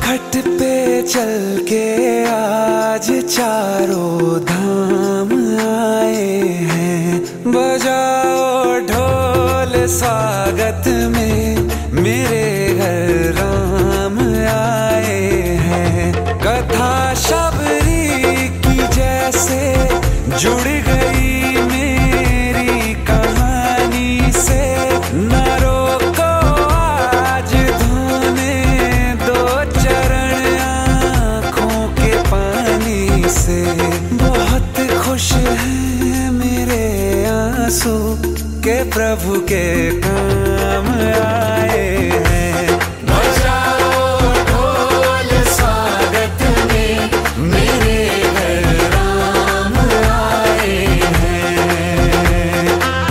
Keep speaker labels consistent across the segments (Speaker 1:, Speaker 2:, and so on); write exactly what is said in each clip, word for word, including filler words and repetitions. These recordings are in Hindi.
Speaker 1: चौखट पे चल के आज चारों धाम आए हैं। बजाओ ढोल स्वागत में, मेरे घर राम आए हैं। कथा शबरी की जैसे जुड़ गई मेरी कहानी से। न रोको आज धोने दो चरण आँखों के पानी से। बहुत खुश हैं मेरे आंसू के प्रभु के काम आए हैं। बजाओ ढोल स्वागत में, मेरे घर राम आए हैं।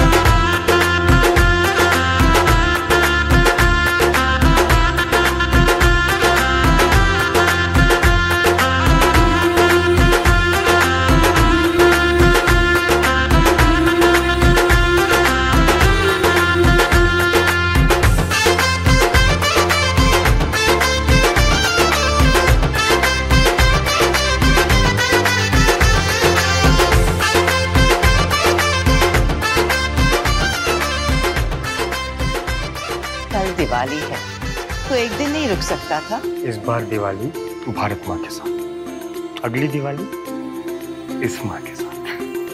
Speaker 2: दिवाली है तो एक दिन नहीं रुक सकता था।
Speaker 3: इस बार दिवाली भारत माँ के साथ, अगली दिवाली इस माँ के साथ।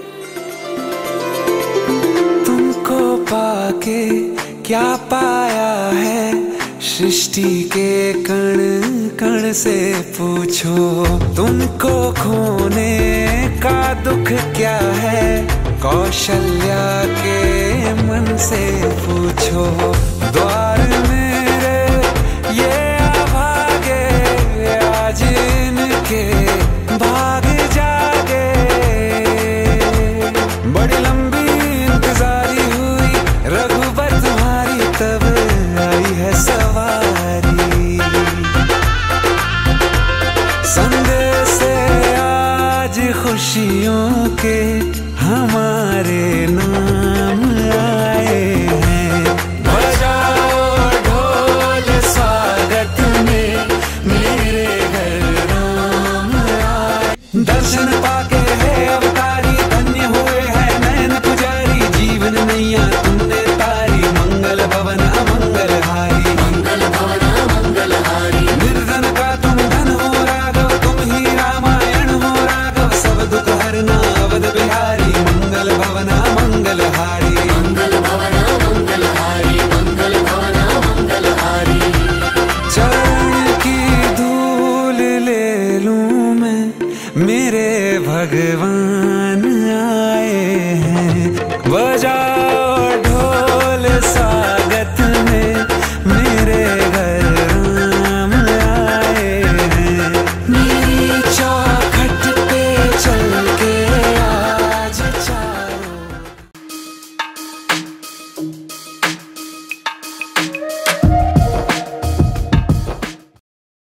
Speaker 1: तुमको पाके क्या पाया है, सृष्टि के कण कण से पूछो। तुमको खोने का दुख क्या है, कौशल्या के मन से पूछो। द्वार मेरे ये अभागे, आज इनके भाग जागे। बड़ी लंबी इंतजारी हुई रघुबर तुम्हारी, तब आई है सवारी। संदेश से आज खुशियों के हमारे नाम आए हैं। बजाओ ढोल स्वागत में, मेरे घर राम आए। दर्शन पाके है अवतारी, धन्य हुए हैं नयन पुजारी। जीवन नैया तुमने तारी, मंगल भवन अमंगल हारी। मंगल भवन अमंगल हारी। निर्धन का तुम धन हो राघव, तुम ही रामायण हो राघव। सब दुख हरना अवध बिहारी, मंगल भवन मंगल हारी। मंगल भवन मंगल हारी, मंगल भवन मंगल हारी। चरण की धूल ले लूं मैं, मेरे भगवान आए हैं। बजा